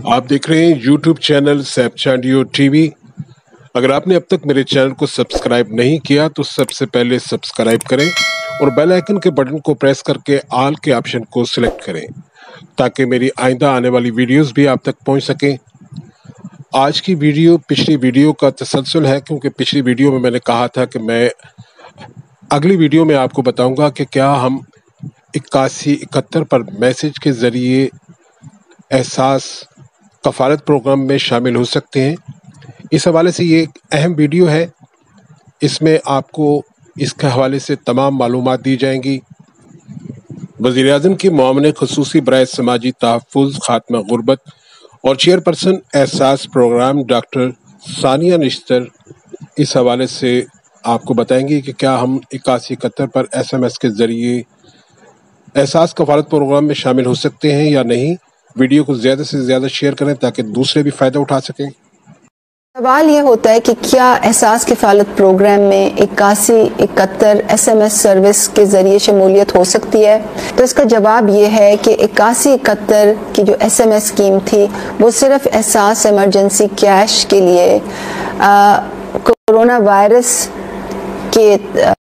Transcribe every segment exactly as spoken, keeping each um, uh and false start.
آپ دیکھ رہے ہیں YouTube channel Saif Chandio T V. اگر آپ نے اب تک میرے چینل کو سبسکرائب نہیں کیا تو سب سے پہلے سبسکرائب کریں اور بیل آئیکن کے بٹن کو پریس کر کے آل کے آپشن کو سلیکٹ کریں تاکہ میری آئندہ آنے والی ویڈیوز بھی آپ تک پہنچ سکیں۔ آج کی ویڈیو پچھلی ویڈیو کا تسلسل ہے، کیونکہ پچھلی ویڈیو میں میں نے کہا تھا کہ میں اگلی ویڈیو میں آپ کو بتاؤں گا کہ کیا ہم اکاسی اکہتر پر میسج کے ذریعے احساس کفالت پروگرام میں شامل ہو سکتے ہیں۔ اس حوالے سے یہ ایک اہم ویڈیو ہے، اس میں آپ کو اس کے حوالے سے تمام معلومات دی جائیں گی۔ وزیر اعظم کی معاون خصوصی برائے سماجی تحفظ، خاتمہ غربت اور chairperson Ehsaas program doctor Sania Nishtar اس حوالے سے آپ کو بتائیں گے کہ کیا ہم اکاسی اکہتر پر ایس ایم ایس کے ذریعے احساس کفالت پروگرام میں شامل ہو سکتے ہیں یا نہیں۔ ویڈیو کو زیادہ سے زیادہ شیئر کریں تاکہ دوسرے بھی فائدہ اٹھا سکیں۔ سوال یہ ہوتا ہے کہ کیا احساس کفالت پروگرام میں اکاسی اکہتر ایس ایم ایس سروس کے ذریعے شمولیت ہو سکتی ہے؟ تو اس کا جواب یہ ہے کہ اکاسی اکہتر کی جو ایس ایم ایس اسکیم تھی وہ صرف احساس ایمرجنسی کیش کے لیے کورونا وائرس کے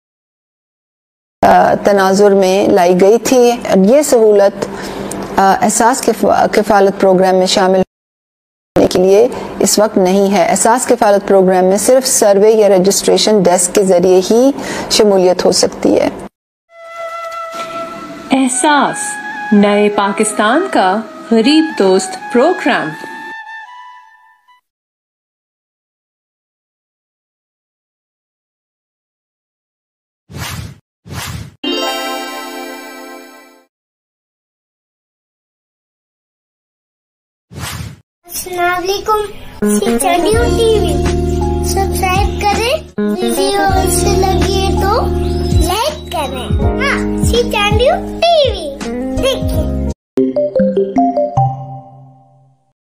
تناظر میں لائی گئی تھی۔ یہ سہولت احساس کفالت پروگرام میں شامل ہونے کے لیے اس وقت نہیں ہے۔ احساس کفالت پروگرام میں صرف سروے یا رجسٹریشن ڈیسک کے ذریعے ہی شمولیت ہو سکتی ہے۔ احساس نئے پاکستان کا غریب دوست پروگرام۔ السلام علیکم، Saif Chandio T V subscribe کریں، ویڈیو